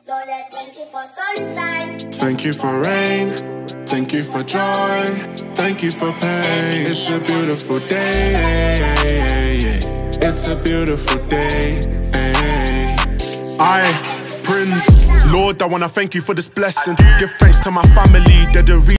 Lord, I thank you for sunshine. Thank you for rain. Thank you for joy. Thank you for pain. It's a beautiful day. It's a beautiful day. I, Prince, Lord, I wanna thank you for this blessing. Give thanks to my family, they're the reason